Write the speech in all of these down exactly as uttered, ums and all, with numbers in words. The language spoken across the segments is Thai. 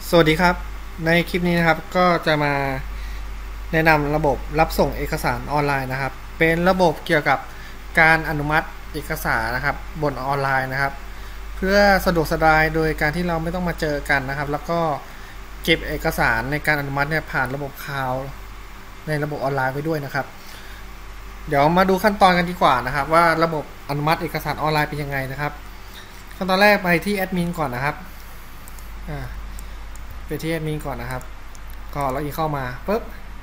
สวัสดีครับในคลิปนี้นะครับก็จะมาแนะนำระบบรับส่งเอกสารออนไลน์นะครับเป็นระบบเกี่ยวกับการอนุมัติเอกสารนะครับบนออนไลน์นะครับเพื่อสะดวกสบายโดยการที่เราไม่ต้องมาเจอกันนะครับแล้วก็เก็บเอกสารในการอนุมัติเนี่ยผ่านระบบคลาวด์ในระบบออนไลน์ไปด้วยนะครับเดี๋ยวมาดูขั้นตอนกันดีกว่านะครับว่าระบบอนุมัติเอกสารออนไลน์เป็นยังไงนะครับขั้นตอนแรกไปที่แอดมินก่อนนะครับไปที่แอดมินก่อนนะครับก็ล็อกอินเข้ามาปุ๊บ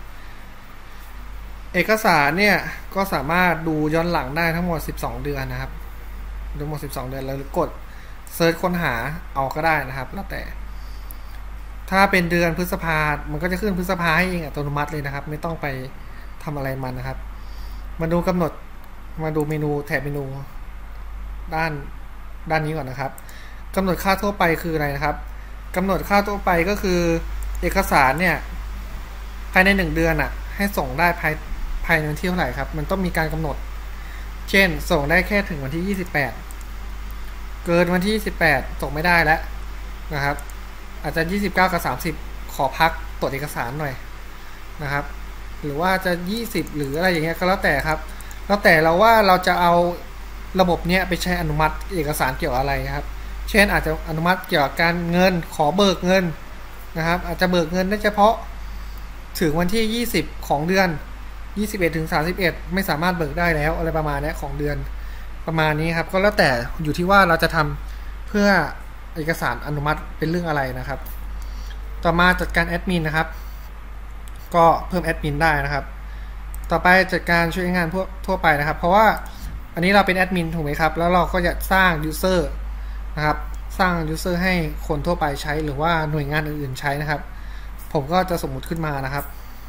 เอกสารเนี่ยก็สามารถดูย้อนหลังได้ทั้งหมดสิบสองเดือนนะครับดูหมดสิบสองเดือนแล้วกดเซิร์ชค้นหาเอาก็ได้นะครับแล้วแต่ถ้าเป็นเดือนพฤษภามันก็จะขึ้นพฤษภาให้เองอัตโนมัติเลยนะครับไม่ต้องไปทำอะไรมันนะครับมาดูกำหนดมาดูเมนูแถบเมนูด้านด้านนี้ก่อนนะครับกำหนดค่าทั่วไปคืออะไรนะครับกำหนดค่าทั่วไปก็คือเอกสารเนี่ยภายในหนึ่งเดือนอ่ะให้ส่งได้ภายภายในวันที่เท่าไหร่ครับมันต้องมีการกำหนดเช่นส่งได้แค่ถึงวันที่ยี่สิบแปดเกินวันที่ยี่สิบแปดส่งไม่ได้แล้วนะครับอาจจะยี่สิบเก้ากับสามสิบขอพักตรวจเอกสารหน่อยนะครับหรือว่าจะยี่สิบหรืออะไรอย่างเงี้ยก็แล้วแต่ครับแล้วแต่เราว่าเราจะเอาระบบเนี้ยไปใช้อนุมัติเอกสารเกี่ยวอะไรครับเช่นอาจจะอนุมัติเกี่ยวกับการเงินขอเบิกเงินนะครับอาจจะเบิกเงินได้เฉพาะถึงวันที่ยี่สิบของเดือนยี่สิบเอ็ดถึงสามสิบเอ็ดไม่สามารถเบิกได้แล้วอะไรประมาณนี้ของเดือนประมาณนี้ครับก็แล้วแต่อยู่ที่ว่าเราจะทำเพื่อเอกสารอนุมัติเป็นเรื่องอะไรนะครับต่อมาจัดการแอดมินนะครับก็เพิ่มแอดมินได้นะครับต่อไปจัดการช่วยงานพวกทั่วไปนะครับเพราะว่าอันนี้เราเป็นแอดมินถูกไหมครับแล้วเราก็จะสร้างยูเซอร์นะครับสร้างยูเซอร์ให้คนทั่วไปใช้หรือว่าหน่วยงานอื่นๆใช้นะครับผมก็จะสมมุติขึ้นมานะครับ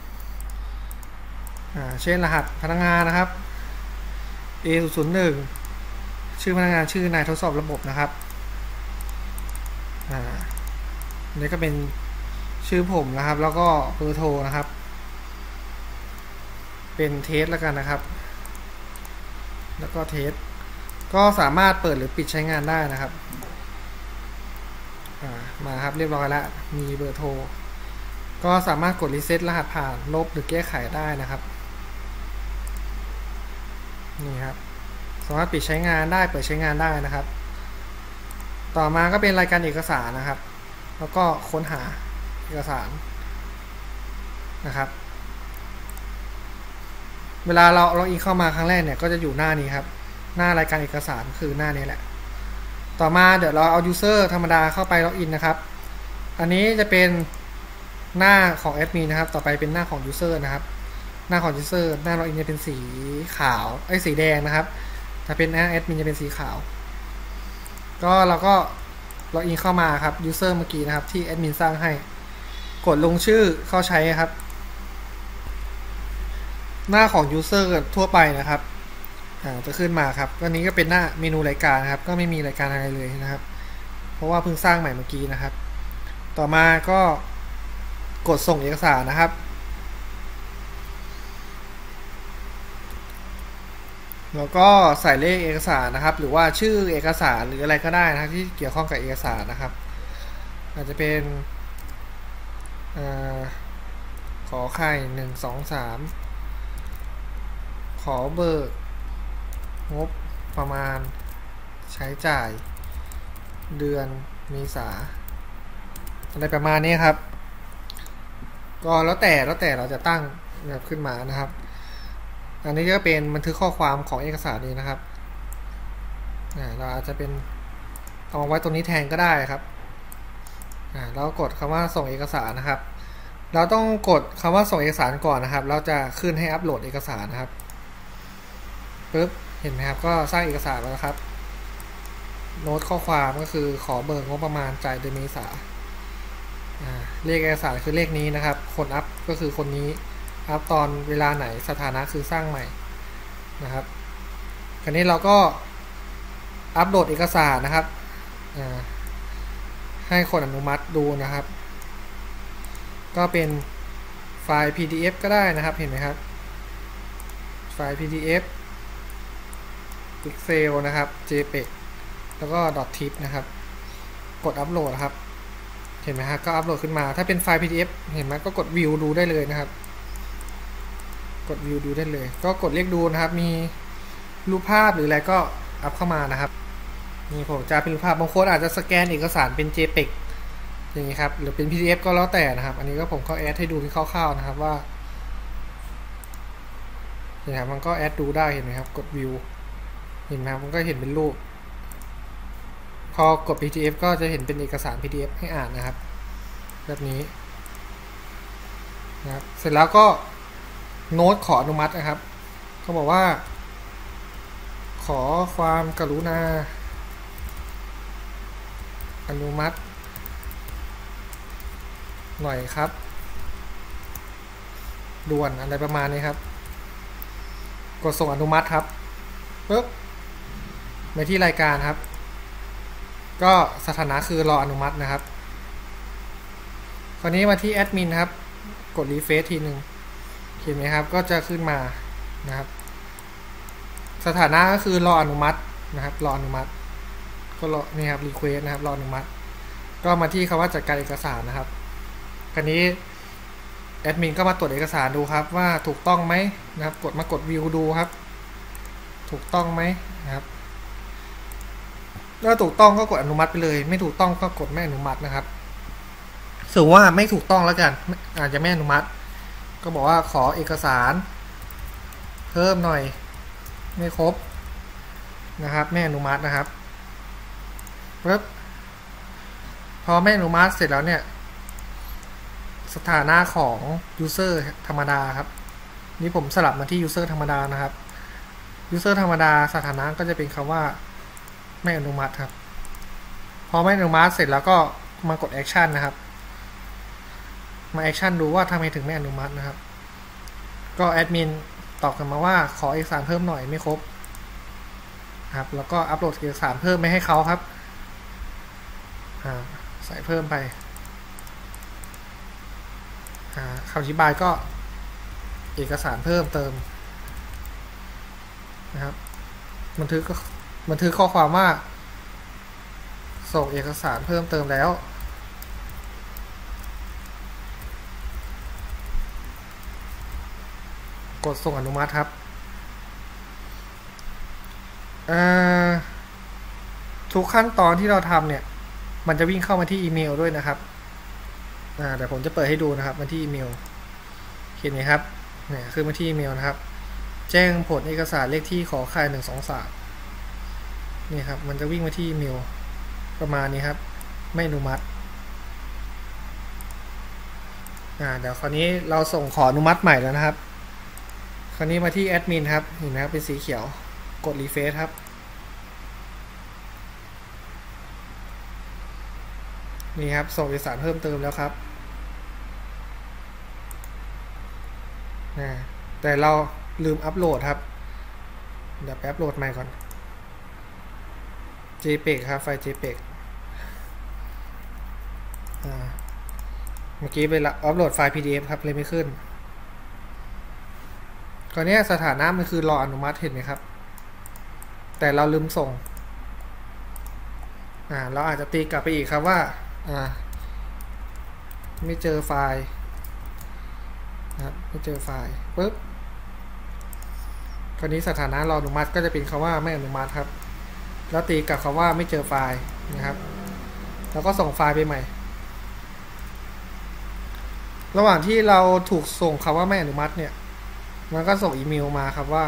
เช่นรหัสพนักงานนะครับ เอ ศูนย์ ศูนย์ หนึ่ง ชื่อพนักงานชื่อนายทดสอบระบบนะครับอ่านี่ก็เป็นชื่อผมนะครับแล้วก็เบอร์โทรนะครับเป็นเทสแล้วกันนะครับแล้วก็เทสก็สามารถเปิดหรือปิดใช้งานได้นะครับมาครับเรียบร้อยแล้วมีเบอร์โทรก็สามารถกดรีเซ็ตรหัสผ่านลบหรือแก้ไขได้นะครับนี่ครับสามารถปิดใช้งานได้เปิดใช้งานได้นะครับต่อมาก็เป็นรายการเอกสารนะครับแล้วก็ค้นหาเอกสารนะครับเวลาเราล็อกอินเข้ามาครั้งแรกเนี่ยก็จะอยู่หน้านี้ครับหน้ารายการเอกสารคือหน้านี้แหละต่อมาเดี๋ยวเราเอา user ธรรมดาเข้าไปล็อกอินนะครับอันนี้จะเป็นหน้าของแอดมินนะครับต่อไปเป็นหน้าของ user นะครับหน้าของ user หน้าล็อกอินจะเป็นสีขาวไอ้สีแดงนะครับถ้าเป็นหน้าแอดมินจะเป็นสีขาวก็เราก็ล็อกอินเข้ามาครับ user เมื่อกี้นะครับที่แอดมินสร้างให้กดลงชื่อเข้าใช้ครับหน้าของ user ทั่วไปนะครับจะขึ้นมาครับอันนี้ก็เป็นหน้าเมนูรายการครับก็ไม่มีรายการอะไรเลยนะครับเพราะว่าเพิ่งสร้างใหม่เมื่อกี้นะครับต่อมาก็กดส่งเอกสารนะครับแล้วก็ใส่เลขเอกสารนะครับหรือว่าชื่อเอกสารหรืออะไรก็ได้นะครับที่เกี่ยวข้องกับเอกสารนะครับอาจจะเป็นขอไข่หนึ่งสองสามขอเบิกงบประมาณใช้จ่ายเดือนเมษาอะไรประมาณนี้ครับก็แล้วแต่แล้วแต่เราจะตั้งแบบขึ้นมานะครับอันนี้ก็เป็นบันทึกข้อความของเอกสารนี้นะครับเราอาจจะเป็นเอาไว้ตรงนี้แทนก็ได้ครับแล้วกดคำว่าส่งเอกสารนะครับเราต้องกดคำว่าส่งเอกสารก่อนนะครับเราจะขึ้นให้อัปโหลดเอกสารนะครับปึ๊บเห็นไหมครับก็สร้างเอกสารแล้วครับโน้ตข้อความก็คือขอเบิกงบประมาณจ่ายเดือนเมษาเลขเอกสารคือเลขนี้นะครับคนอัพก็คือคนนี้อัพตอนเวลาไหนสถานะคือสร้างใหม่นะครับคราวนี้เราก็อัปโหลดเอกสารนะครับให้คนอนุมัติดูนะครับก็เป็นไฟล์ พี ดี เอฟ ก็ได้นะครับเห็นไหมครับไฟล์ พี ดี เอฟ Excel นะครับ JPEG แล้วก็ .tip นะครับกดอัปโหลดครับเห็นไหมฮะก็อัปโหลดขึ้นมาถ้าเป็นไฟล์ พี ดี เอฟ เห็นไหมก็กดวิวดูได้เลยนะครับกดวิวดูได้เลยก็กดเรียกดูนะครับมีรูปภาพหรืออะไรก็อัพเข้ามานะครับนี่ผมจะเป็นรูปภาพบางคนอาจจะสแกนเอกสารเป็น เจพี อี จี อย่างนี้ครับหรือเป็น พี ดี เอฟ ก็แล้วแต่นะครับอันนี้ก็ผมก็แอดให้ดูเป็นคร่าวๆนะครับว่าเนี่ยครับมันก็แอดดูได้เห็นไหมครับกดวิวเห็นไหมมันก็เห็นเป็นรูปพอกด พี ดี เอฟ ก็จะเห็นเป็นเอกสาร พี ดี เอฟ ให้อ่านนะครับแบบนี้นะครับเสร็จแล้วก็โน้ตขออนุมัตินะครับเขาบอกว่าขอความกรุณาอนุมัติหน่อยครับด่วนอะไรประมาณนี้ครับกดส่งอนุมัติครับปึ๊บไปที่รายการครับก็สถานะคือรออนุมัตินะครับคราวนี้มาที่แอดมินครับกดรีเฟรชทีหนึ่งเห็นไหมครับก็จะขึ้นมานะครับสถานะก็คือรออนุมัตินะครับรออนุมัติก็รอนี่ครับรีเควสนะครับรออนุมัติก็มาที่คำว่าจัดการเอกสารนะครับคราวนี้แอดมินก็มาตรวจเอกสารดูครับว่าถูกต้องไหมนะครับกดมากดวิวดูครับถูกต้องไหมนะครับถ้าถูกต้องก็กดอนุมัติไปเลยไม่ถูกต้องก็กดไม่อนุมัตินะครับสมมติว่าไม่ถูกต้องแล้วกันอาจจะไม่อนุมัติก็บอกว่าขอเอกสารเพิ่มหน่อยไม่ครบนะครับไม่อนุมัตินะครับปึ๊บพอไม่อนุมัติเสร็จแล้วเนี่ยสถานะของ user ธรรมดาครับนี่ผมสลับมาที่ user ธรรมดานะครับ user ธรรมดาสถานะก็จะเป็นคำว่าไม่อนุมัติครับพอไม่อนุมัติเสร็จแล้วก็มากด action นะครับมา action ดูว่าทำไมถึงไม่อนุมัตินะครับก็แอดมินตอบกลับมาว่าขอเอกสารเพิ่มหน่อยไม่ครบครับแล้วก็อัปโหลดเอกสารเพิ่มไม่ให้เขาครับใส่เพิ่มไปคำอธิบายก็เอกสารเพิ่มเติมนะครับบันทึกก็บันทึกข้อความว่าส่งเอกสารเพิ่มเติมแล้วกดส่งอนุมัติครับทุกขั้นตอนที่เราทำเนี่ยมันจะวิ่งเข้ามาที่อีเมลด้วยนะครับเดี๋ยวผมจะเปิดให้ดูนะครับมาที่อีเมลเห็นไหมครับเนี่ยคือมาที่อีเมลนะครับแจ้งผลเอกสารเลขที่ขอไข่หนึ่งสองสามนี่ครับมันจะวิ่งมาที่อีเมลประมาณนี้ครับไม่อนุมัติอ่าเดี๋ยวคราวนี้เราส่งขออนุมัติใหม่แล้วนะครับคราวนี้มาที่แอดมินครับเห็นไหมครับเป็นสีเขียวกดรีเฟรชครับนี่ครับส่งเอกสารเพิ่มเติมแล้วครับนะแต่เราลืมอัปโหลดครับเดี๋ยวไปอัปโหลดใหม่ก่อน เจพี อี จี ครับไฟล์ เจพี อี จี อ่าเมื่อกี้ไปอัปโหลดไฟล์ พี ดี เอฟ ครับเลยไม่ขึ้นตอนนี้สถานะมันคือรออนุมัติเห็นไหมครับแต่เราลืมส่งอ่าเราอาจจะตีกลับไปอีกครับว่าอ่าไม่เจอไฟล์นะครับไม่เจอไฟล์ปึ๊บคราวนี้สถานะรออนุมัติก็จะเป็นคำว่าไม่อนุมัติครับแล้วตีกับคำว่าไม่เจอไฟล์นะครับแล้วก็ส่งไฟล์ไปใหม่ระหว่างที่เราถูกส่งคำว่าไม่อนุมัติเนี่ยมันก็ส่งอีเมลมาครับว่า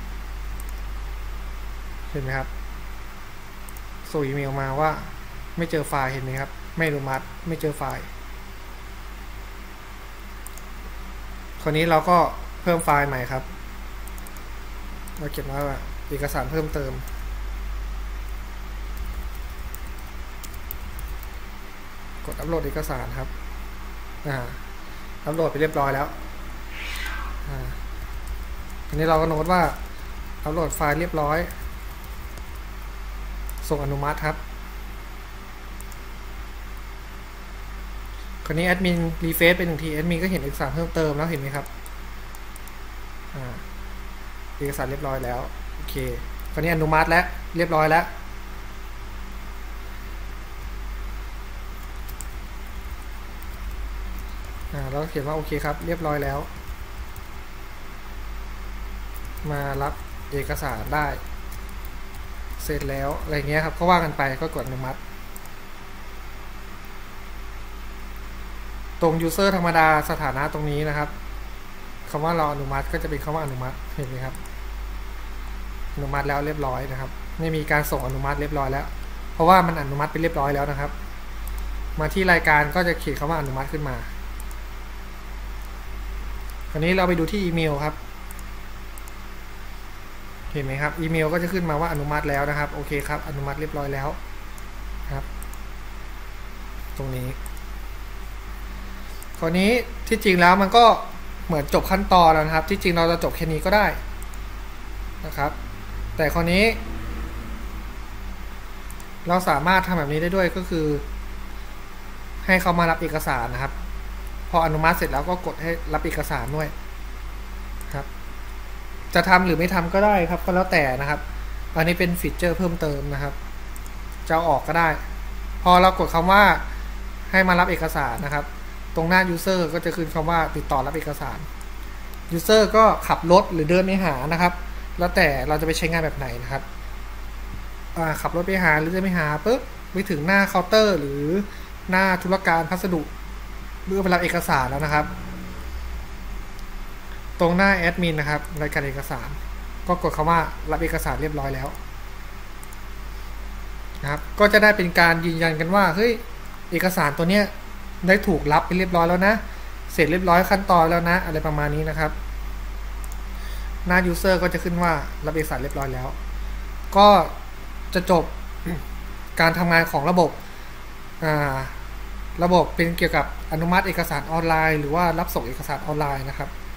เห็นไหมครับส่งอีเมลมาว่าไม่เจอไฟล์เห็นไหมครับไม่อนุมัติไม่เจอไฟล์คราวนี้เราก็เพิ่มไฟล์ใหม่ครับเราเขียนว่าเอกสารเพิ่มเติมกดอัปโหลดเอกสารครับอ่าอัปโหลดไปเรียบร้อยแล้วอ่าทีนี้เราก็โน้ตว่าอัปโหลดไฟล์เรียบร้อยส่งอนุมัติครับคราวนี้แอดมินรีเฟรชไปหนึ่งทีแอดมินก็เห็นเอกสารเพิ่มเติมแล้วเห็นไหมครับอ่าเอกสารเรียบร้อยแล้วโอเคคราวนี้อนุมัติแล้วเรียบร้อยแล้วอ่าแล้วเขียนว่าโอเคครับเรียบร้อยแล้วมารับเอกสารได้เสร็จแล้วอะไรเงี้ยครับก็ว่ากันไปก็กดอนุมัติตรง user ธรรมดาสถานะตรงนี้นะครับคำว่าเราอนุมัติก็จะเป็นคำว่าอนุมัติเห็นไหมครับอนุมัติแล้วเรียบร้อยนะครับไม่มีการส่งอนุมัติเรียบร้อยแล้วเพราะว่ามันอนุมัติไปเรียบร้อยแล้วนะครับมาที่รายการก็จะเขียนคำว่าอนุมัติขึ้นมาคราวนี้เราไปดูที่อีเมลครับเห็นไหมครับอีเมลก็จะขึ้นมาว่าอนุมัติแล้วนะครับโอเคครับอนุมัติเรียบร้อยแล้วครับตรงนี้คราวนี้ที่จริงแล้วมันก็เหมือนจบขั้นตอนแล้วนะครับที่จริงเราจะจบแค่นี้ก็ได้นะครับแต่คราวนี้เราสามารถทำแบบนี้ได้ด้วยก็คือให้เขามารับเอกสารนะครับพออนุมัติเสร็จแล้วก็กดให้รับเอกสารด้วยครับจะทำหรือไม่ทำก็ได้ครับก็แล้วแต่นะครับอันนี้เป็นฟีเจอร์เพิ่มเติมนะครับจะเอาออกก็ได้พอเรากดคำว่าให้มารับเอกสารนะครับตรงหน้า user ก็จะขึ้นคำว่าติดต่อรับเอกสาร user ก็ขับรถหรือเดินไปหานะครับแล้วแต่เราจะไปใช้งานแบบไหนนะครับขับรถไปหาหรือเดินไปหาปุ๊บไปถึงหน้าเคาน์เตอร์หรือหน้าธุรการพัสดุเพื่อไปรับเอกสารแล้วนะครับตรงหน้าแอดมินนะครับรายการเอกสารก็กดคำว่ารับเอกสารเรียบร้อยแล้วนะครับก็จะได้เป็นการยืนยันกันว่าเฮ้ยเอกสารตัวเนี้ยได้ถูกรับไปเรียบร้อยแล้วนะเสร็จเรียบร้อยขั้นตอนแล้วนะอะไรประมาณนี้นะครับหน้า user ก็จะขึ้นว่ารับเอกสารเรียบร้อยแล้วก็จะจบ การทำงานของระบบระบบเป็นเกี่ยวกับอนุมัติเอกสารออนไลน์หรือว่ารับส่งเอกสารออนไลน์นะครับ